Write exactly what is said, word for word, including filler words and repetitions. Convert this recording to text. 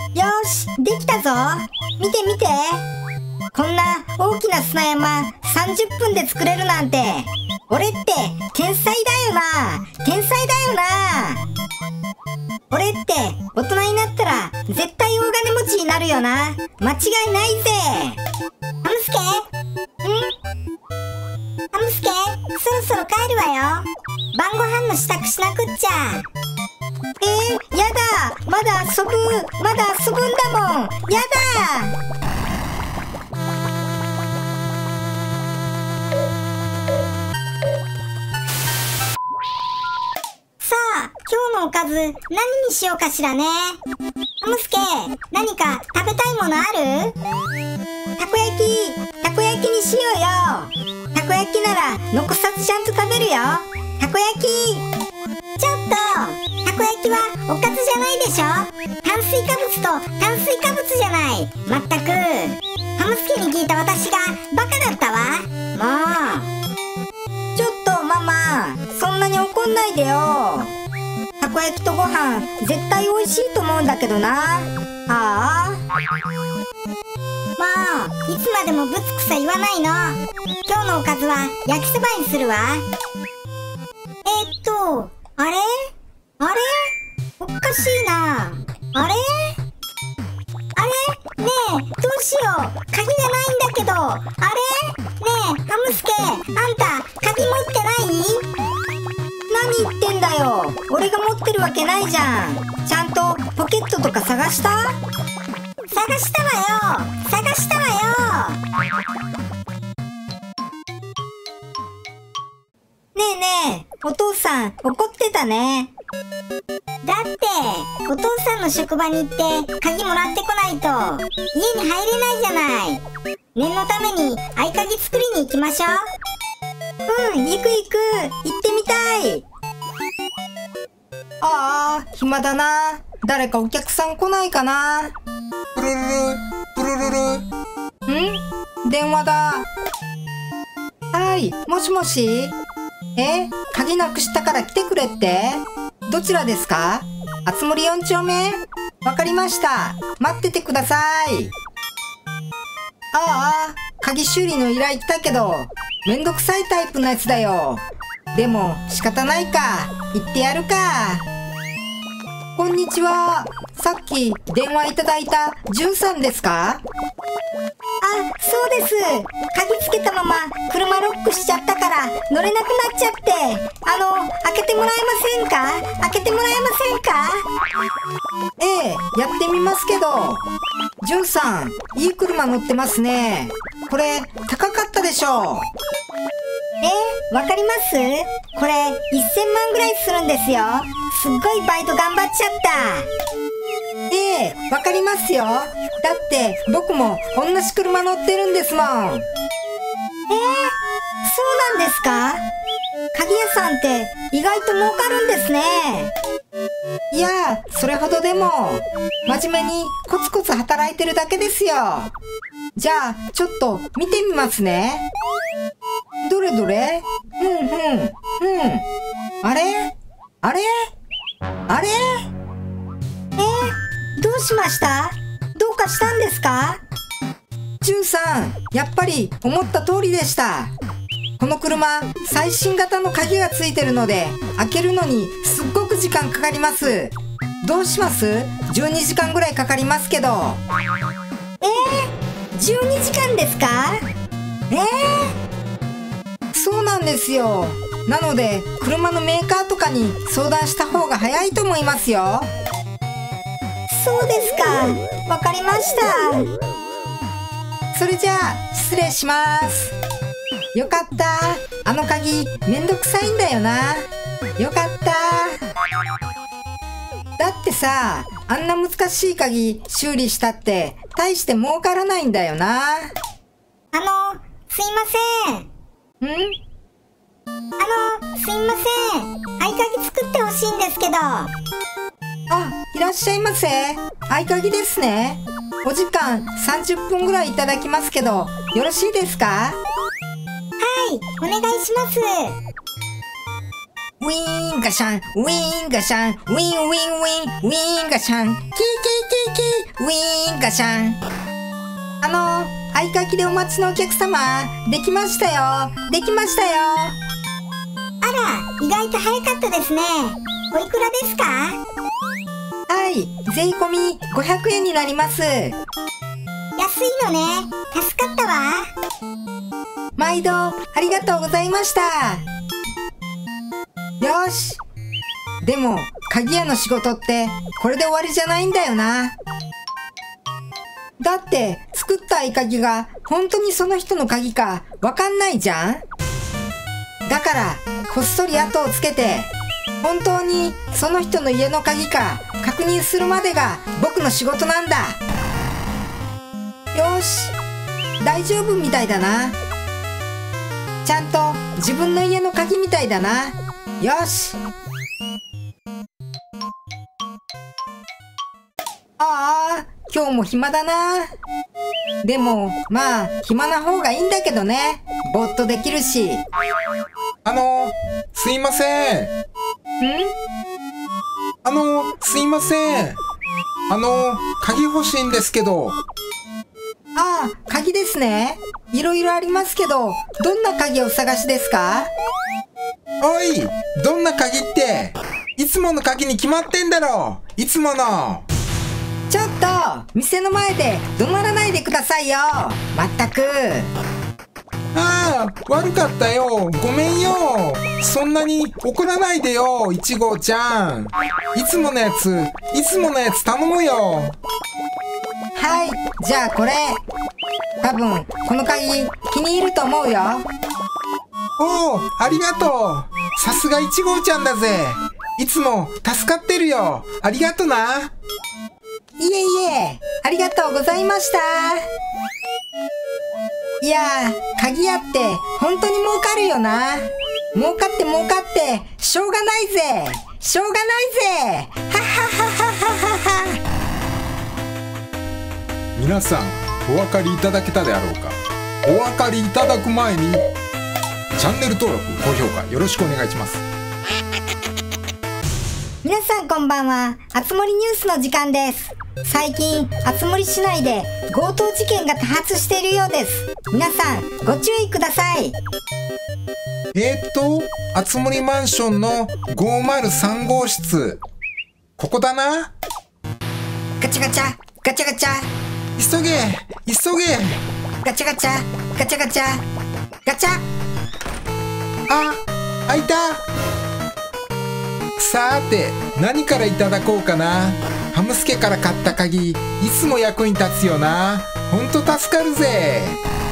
よし、できたぞ。見て見て。こんな大きな砂山さんじゅっぷんで作れるなんて、俺って天才だよな。天才だよな。俺って大人になったら絶対大金持ちになるよな。間違いないぜ。ハムスケ？ん？ハムスケ、そろそろ帰るわよ。晩ご飯の支度しなくっちゃ。えー、やだ。まだ遊ぶ。まだ遊ぶんだもん。やだ。さあ、今日のおかず何にしようかしらね。ハムスケ、何か食べたいものある？たこ焼き、たこ焼きにしようよ。たこ焼きなら残さずちゃんと食べるよ。たこ焼き。ちょっと、たこ焼きはおかずじゃないでしょ。炭水化物と炭水化物じゃない。まったく。ハムスケに聞いた私がバカだったわ。もう。ちょっとママ、そんなに怒んないでよ。たこ焼きとご飯絶対美味しいと思うんだけどな。ああ。まあ、いつまでもぶつくさ言わないの。今日のおかずは焼きそばにするわ。えっと、あれあれおかしいな。あれあれねえ、どうしよう。鍵がないんだけど。あれねえ、ハムスケ、あんた、鍵持ってない？何言ってんだよ。俺が持ってるわけないじゃん。ちゃんとポケットとか探した？探したわよ。探したわよ。ねえねえ、お父さん怒ってたね。だってお父さんの職場に行って鍵もらってこないと家に入れないじゃない。念のために合鍵作りに行きましょう。うん、行く行く。行ってみたい。ああ、暇だな。誰かお客さん来ないかな。 プルルルプルルル。 ん？電話だ。はい、もしもし。え、鍵なくしたから来てくれって？どちらですか？あつ森よん丁目？わかりました。待っててください。ああ、鍵修理の依頼来たけど、めんどくさいタイプのやつだよ。でも仕方ないか。行ってやるか。こんにちは。さっき電話いただいたじゅんさんですか？あ、そうです。鍵つけたまま車ロックしちゃったから乗れなくなっちゃって。あの、開けてもらえませんか？開けてもらえませんか？ええ、やってみますけど。じゅんさん、いい車乗ってますね。これ、高かったでしょう。え、わかります？これ、せんまんぐらいするんですよ。すっごいバイト頑張っちゃった。ええ、わかりますよ。だって僕も同じ車乗ってるんですもん。えー、そうなんですか？鍵屋さんって意外と儲かるんですね。いや、それほどでも。真面目にコツコツ働いてるだけですよ。じゃあ、ちょっと見てみますね。どれどれ？ふんふん、ふん。あれ？あれ？あれ？えー、どうしました？どうかしたんですか？じゅんさん、やっぱり思った通りでした。この車、最新型の鍵がついてるので、開けるのにすっごく時間かかります。どうします？じゅうにじかんぐらいかかりますけど。えー、じゅうにじかんですか？えー、そうなんですよ。なので、車のメーカーとかに相談した方が早いと思いますよ。そうですか。わかりました。それじゃあ、失礼します。よかった。あの鍵、めんどくさいんだよな。よかった。だってさ、あんな難しい鍵修理したって、大して儲からないんだよな。あの、すいません。ん？あの、すいません。合鍵作ってほしいんですけど。あ、いらっしゃいませ。合鍵ですね。お時間さんじゅっぷんぐらいいただきますけど、よろしいですか？はい、お願いします。 ウィーンガシャン、ウィーンガシャン、ウィンウィンウィン、ウィーンガシャン、キーキーキーキー、ウィウィーンガシャン。あの、合鍵でお待ちのお客様、できましたよ。できましたよ。 あら、意外と早かったですね。おいくらですか？ はい、税込みごひゃくえんになります。 安いのね。助かったわ。 毎度ありがとうございました。よし。でも鍵屋の仕事ってこれで終わりじゃないんだよな。だって作った合鍵が本当にその人の鍵かわかんないじゃん。だからこっそり後をつけて本当にその人の家の鍵か確認するまでが僕の仕事なんだ。よし、大丈夫みたいだな。ちゃんと自分の家の鍵みたいだな。よし。ああ、今日も暇だな。でもまあ暇な方がいいんだけどね。ぼーっとできるし。 あの、すいません。 ん？ あの、すいません。あの、鍵欲しいんですけど。 ああ、鍵ですね。いろいろありますけど、どんな鍵をお探しですか？ おい、どんな鍵って、いつもの鍵に決まってんだろ。いつもの。 ちょっと、店の前で怒鳴らないでくださいよ。まったく。 ああ、悪かったよ。ごめんよ。そんなに怒らないでよ、いちごちゃん。いつものやつ、いつものやつ頼むよ。 はい、じゃあこれ。多分、この鍵気に入ると思うよ。 おお、ありがとう。さすがいちごちゃんだぜ。いつも助かってるよ。ありがとな。 いえいえ、ありがとうございました。いやー、鍵屋って本当に儲かるよな。儲かって儲かってしょうがないぜ。しょうがないぜ。はっはっはっはっはっは。 皆さん、お分かりいただけたであろうか。お分かりいただく前にチャンネル登録、高評価よろしくお願いします。 皆さんこんばんは。あつ森ニュースの時間です。最近、あつ森市内で強盗事件が多発しているようです。皆さん、ご注意ください。 えーっと、あつ森マンションのごまるさん号室。ここだな。 ガチャガチャ、ガチャガチャ、 急げ、急げ。 ガチャガチャ、ガチャガチャ、ガチャ。 あ、開いた。さーて、何からいただこうかな。ハムスケから買った鍵、いつも役に立つよな。ほんと助かるぜ。